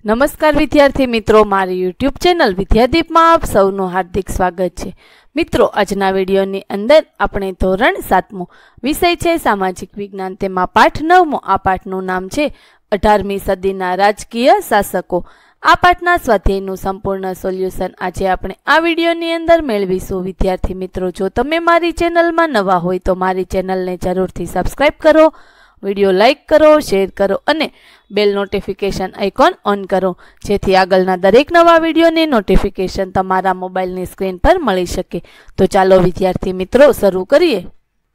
નમસ્કાર વિદ્યાર્થી મિત્રો, મારી યુટ્યુબ ચેનલ વિદ્યાદીપમાં આપ સૌનું હાર્દિક સ્વાગત છે। મિત્રો, આજના વિડીયોની અંદર આપણે ધોરણ 7મો વિષય છે સામાજિક વિજ્ઞાન, તેમાં પાઠ 9મો। આ પાઠનું નામ છે 18મી સદીના રાજકીય શાસકો। આ પાઠના સ્વાધ્યાયનું સંપૂર્ણ સોલ્યુશન આજે આપણે આ વિડીયોની અંદર મેળવીશું। વિદ્યાર્થી મિત્રો, જો તમે મારી ચેનલમાં નવા હોય તો મારી ચેનલને જરૂરથી સબસ્ક્રાઇબ કરો, વિડીયો લાઇક કરો, શેર કરો અને બેલ નોટિફિકેશન આઇકોન ઓન કરો, જેથી આગળના દરેક નવા વિડીયોની નોટિફિકેશન તમારા મોબાઈલની સ્ક્રીન પર મળી શકે। તો ચાલો વિદ્યાર્થી મિત્રો શરૂ કરીએ।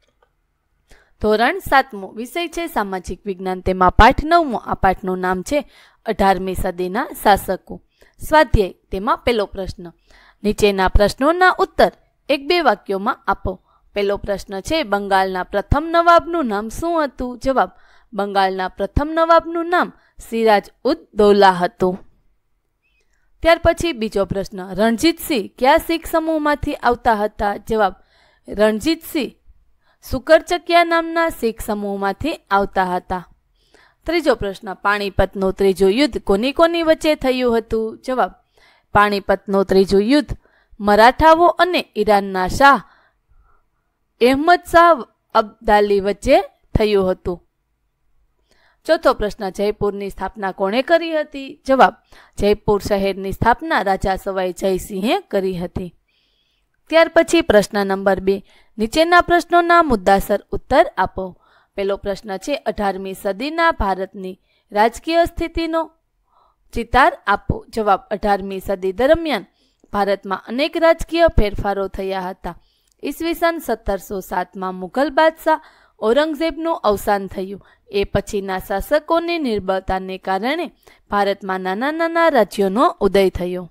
ધોરણ 7મો વિષય છે સામાજિક વિજ્ઞાન, તેમાં પાઠ 9મો। આ પાઠનું નામ છે 18મી સદીના શાસકો। સ્વાધ્યાય, તેમાં પહેલો પ્રશ્ન, નીચેના પ્રશ્નોના ઉત્તર 1-2 વાક્યોમાં આપો। પહેલો પ્રશ્ન છે, બંગાળના પ્રથમ નવાબનું નામ શું હતું? જવાબ, બંગાળના પ્રથમ નવાબનું નામ સિરાજ ઉદ દૌલા હતું। ત્યાર પછી બીજો પ્રશ્ન, રણજીતસિંહ કયા શીખ સમૂહમાંથી આવતા હતા? જવાબ, રણજીતસિંહ સુકરચકિયા નામના શીખ સમૂહમાંથી આવતા હતા। ત્રીજો પ્રશ્ન, પાણીપતનું ત્રીજું યુદ્ધ કોની કોની વચ્ચે થયું હતું? જવાબ, પાણીપતનું ત્રીજું યુદ્ધ મરાઠાઓ અને ઈરાનના શાહ અહેમદ શાહ અબ્દાલી વચ્ચે થયું હતું। ચોથો પ્રશ્ન, જયપુરની સ્થાપના કોણે કરી હતી? જવાબ, જયપુર શહેરની સ્થાપના રાજા સવાઈ જયસિંહે કરી હતી। ત્યાર પછી પ્રશ્ન નંબર 2, નીચેના પ્રશ્નોના મુદ્દાસર ઉત્તર આપો। પહેલો પ્રશ્ન છે, 18મી સદીના ભારતની રાજકીય સ્થિતિનો ચિતાર આપો। જવાબ, 18મી સદી દરમિયાન ભારતમાં અનેક રાજકીય ફેરફારો થયા હતા। ઈસવીસન 1707માં મુઘલ બાદશાહ ઔરંગઝેબનું અવસાન થયું। એ પછીના શાસકોની નિર્બળતાને કારણે ભારતમાં નાના નાના રાજ્યોનો ઉદય થયો।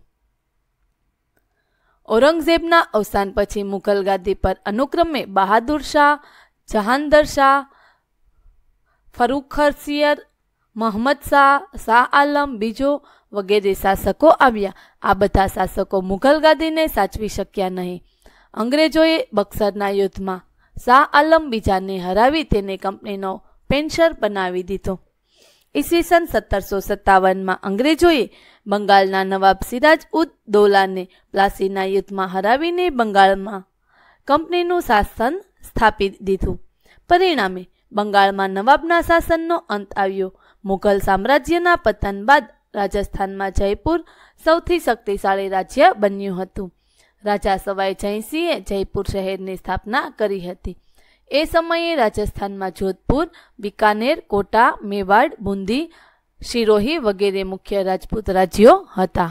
ઔરંગઝેબના અવસાન પછી મુઘલ ગાદી પર અનુક્રમે બહાદુર શાહ, જહાંગીર શાહ, ફરુખસિયર, મહમદ શાહ, શાહ આલમ બીજો વગેરે શાસકો આવ્યા। આ બધા શાસકો મુઘલ ગાદીને સાચવી શક્યા નહીં। અંગ્રેજોએ બક્સરના યુદ્ધમાં શાહ આલમ બીજાને હરાવી તેને કંપનીનો પેન્શનર બનાવી દીધો। ઈસવીસન 1757માં અંગ્રેજોએ બંગાળના નવાબ સિરાજ ઉદ દૌલાને પ્લાસીના યુદ્ધમાં હરાવીને બંગાળમાં કંપનીનું શાસન સ્થાપી દીધું। પરિણામે બંગાળમાં નવાબના શાસનનો અંત આવ્યો। મુઘલ સામ્રાજ્યના પતન બાદ રાજસ્થાનમાં જયપુર સૌથી શક્તિશાળી રાજ્ય બન્યું હતું। રાજા સવાઈ જયસિંહે જયપુર શહેરની સ્થાપના કરી હતી। એ સમયે રાજસ્થાનમાં જોધપુર, બિકાનેર, કોટા, મેવાડ, બુંદી, સિરોહી વગેરે મુખ્ય રાજપૂત રાજ્યો હતા।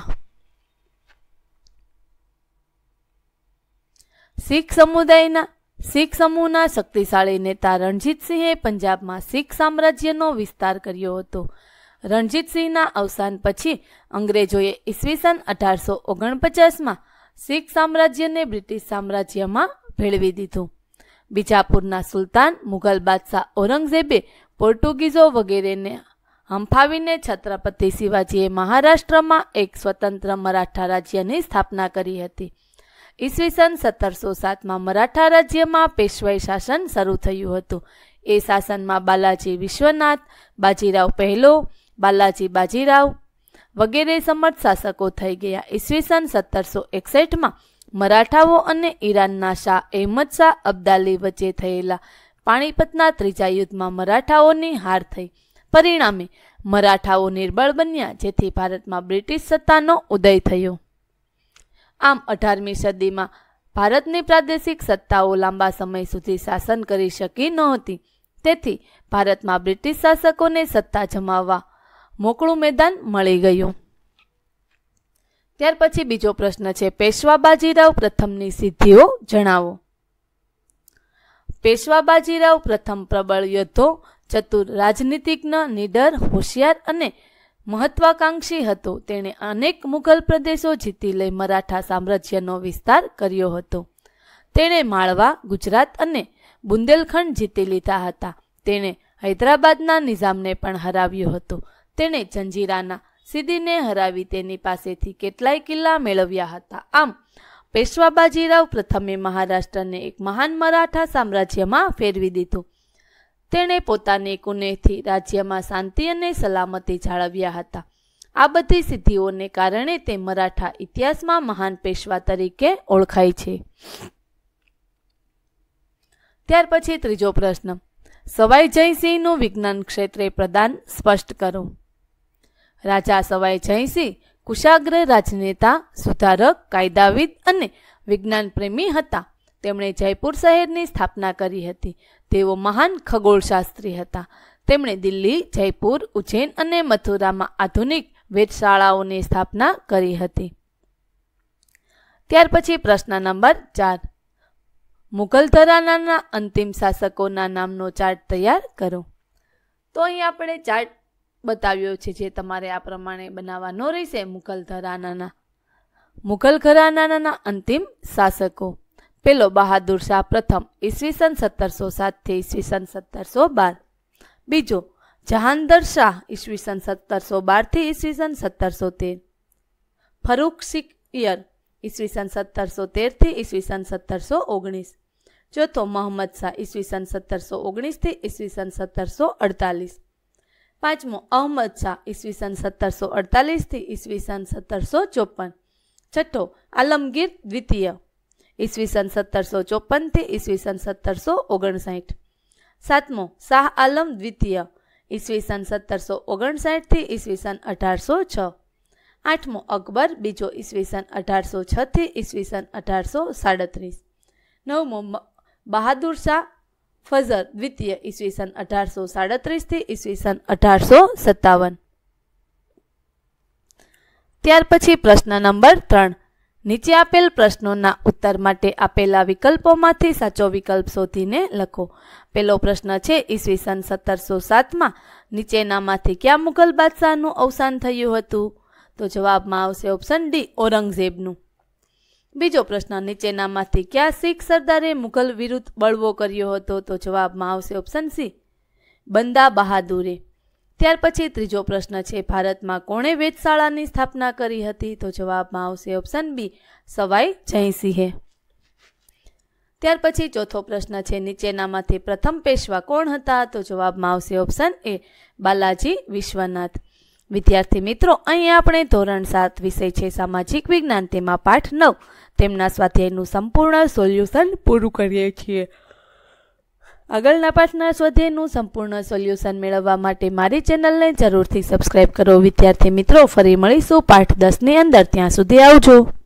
શીખ સમૂહના શક્તિશાળી નેતા રણજીતસિંહે પંજાબમાં શીખ સામ્રાજ્યનો વિસ્તાર કર્યો હતો। રણજીતસિંહના અવસાન પછી અંગ્રેજોએ ઈસવીસન 1849માં શીખ સામ્રાજ્યને બ્રિટિશ સામ્રાજ્યમાં ભેળવી દીધું। બીજાપુરના સુલતાન મુઘલ બાદશાહ ઔરંગઝેબે પોર્ટુગીઝો વગેરેને હંફાવીને છત્રપતિ શિવાજીએ મહારાષ્ટ્રમાં એક સ્વતંત્ર મરાઠા રાજ્યની સ્થાપના કરી હતી। ઈસવીસન 1707માં મરાઠા રાજ્યમાં પેશવાઈ શાસન શરૂ થયું હતું। એ શાસનમાં બાલાજી વિશ્વનાથ, બાજીરાવ પહેલો, બાલાજી બાજીરાવ વગેરે સમર્થ શાસકો થઈ ગયા। ઈસવીસન 1761માં મરાઠાઓ અને ઈરાનના શાહ અહેમદ શાહ અબ્દાલી વચ્ચે થયેલા પાણીપતના ત્રીજા યુદ્ધમાં મરાઠાઓની હાર થઈ। પરિણામે મરાઠાઓ નિર્બળ બન્યા, જેથી ભારતમાં બ્રિટિશ સત્તાનો ઉદય થયો। આમ 18મી સદીમાં ભારતની પ્રાદેશિક સત્તાઓ લાંબા સમય સુધી શાસન કરી શકી નહોતી, તેથી ભારતમાં બ્રિટિશ શાસકોને સત્તા જમાવવા મોકળું મેદાન મળી ગયું। ત્યાર પછી બીજો પ્રશ્ન છે, પેશવા બાજીરાવ પ્રથમની સિદ્ધિઓ જણાવો। પેશવા બાજીરાવ પ્રથમ પ્રબળ યોદ્ધો, ચતુર રાજનીતિજ્ઞ, નીડર, હોશિયાર અને મહત્વાકાંક્ષી હતો। તેણે અનેક મુઘલ પ્રદેશો જીતી લઈ મરાઠા સામ્રાજ્યનો વિસ્તાર કર્યો હતો। તેણે માળવા, ગુજરાત અને બુંદેલખંડ જીતી લીધા હતા। તેણે હૈદરાબાદના નિઝામને પણ હરાવ્યો હતો। તેણે જંજીરાના સિદ્દીને હરાવી તેની પાસેથી કેટલાય કિલ્લા મેળવ્યા હતા। આમ પેશવા બાજીરાવ પ્રથમે મહારાષ્ટ્રને એક મહાન મરાઠા સામ્રાજ્યમાં ફેરવી દીધું। તેણે પોતાની કુનેહથી રાજ્યમાં શાંતિ અને સલામતી જાળવ્યા હતા। આ બધી સિદ્ધિઓને કારણે તે મરાઠા ઇતિહાસમાં મહાન પેશવા તરીકે ઓળખાય છે. ત્યાર પછી ત્રીજો પ્રશ્ન, સવાઈ જયસિંહનું વિજ્ઞાન ક્ષેત્રે પ્રદાન સ્પષ્ટ કરો. રાજા સવાઈ જયસિંહ કુશાગ્ર રાજનેતા, સુધારક, કાયદાવિદ અને વિજ્ઞાન પ્રેમી હતા. તેમણે જયપુર શહેરની સ્થાપના કરી હતી. તેઓ મહાન ખગોળશાસ્ત્રી હતા. તેમણે દિલ્હી, જયપુર, ઉજ્જૈન અને મથુરામાં આધુનિક વેધશાળાઓની સ્થાપના કરી હતી. ત્યાર પછી પ્રશ્ન નંબર 4, મુઘલ ઘરાનાના અંતિમ શાસકોના નામનો ચાર્ટ તૈયાર કરો. તો અહીં આપણે ચાર્ટ બતાવ્યો છે, જે તમારે આ પ્રમાણે બનાવવાનો રહેશે. મુઘલ ઘરાનાના અંતિમ શાસકો. પેલો બહાદુર શાહ પ્રથમ, ઈસવીસન 1707 થી ઈસવીસન 1712. બીજો જહાંગીર શાહ, ઈસવીસન 1712 થી ઈસવીસન 1713. ફરુખશીયર, ઈસવીસન 1713 થી ઈસવીસન 1719. ચોથો મોહમ્મદ શાહ, ઈસવીસન 1719 થી ઈસવીસન 1748. પાંચમો અહમદ શાહ, ઈસવીસન 1748 થી ઈસવીસન 1754. છઠ્ઠો આલમગીર દ્વિતીય, ઈસવીસન 1754 થી ઈસવીસન 1759. સાતમો શાહ આલમ દ્વિતીય, ઈસવીસન 1759 થી ઈસવીસન 1806. આઠમો અકબર બીજો, ઈસવીસન 1806 થી ઈસવીસન 1837. નવમો બહાદુર શાહ ફઝર દ્વિતીય, ઈસવીસન 1837 થી ઈસવીસન 1857. ત્યાર પછી પ્રશ્ન નંબર 3, નીચે આપેલ પ્રશ્નોના ઉત્તર માટે આપેલા વિકલ્પોમાંથી સાચો વિકલ્પ શોધીને લખો. પેલો પ્રશ્ન છે, ઈસવીસન 1707માં નીચેનામાંથી કયા મુઘલ બાદશાહનું અવસાન થયું હતું? તો જવાબમાં આવશે ઓપ્શન ડી, ઔરંગઝેબનું. બીજો પ્રશ્ન, નીચેનામાંથી કયા શીખ સરદારે મુઘલ વિરુદ્ધ બળવો કર્યો હતો? તો જવાબમાં આવશે ઓપ્શન સી, બંદા બહાદુરે. ત્યાર પછી ત્રીજો પ્રશ્ન છે, ભારતમાં કોણે વેધશાળાની સ્થાપના કરી હતી? તો જવાબમાં આવશે ઓપ્શન બી, સવાઈ જયસિંહે. ત્યાર પછી ચોથો પ્રશ્ન છે, નીચેનામાંથી પ્રથમ પેશવા કોણ હતા? તો જવાબમાં આવશે ઓપ્શન એ, બાલાજી વિશ્વનાથ. વિદ્યાર્થી મિત્રો, અહીં આપણે ધોરણ 7 વિષય છે સામાજિક વિજ્ઞાન, તેમાં પાઠ 9 તેમના સ્વાધ્યાયનું સંપૂર્ણ સોલ્યુશન પૂરું કરીએ છીએ. આગળના પાઠના સ્વાધ્યાયનું સંપૂર્ણ સોલ્યુશન મેળવવા માટે મારી ચેનલને જરૂરથી સબસ્ક્રાઇબ કરો. વિદ્યાર્થી મિત્રો, ફરી મળીશું પાઠ 10 ની અંદર. ત્યાં સુધી આવજો.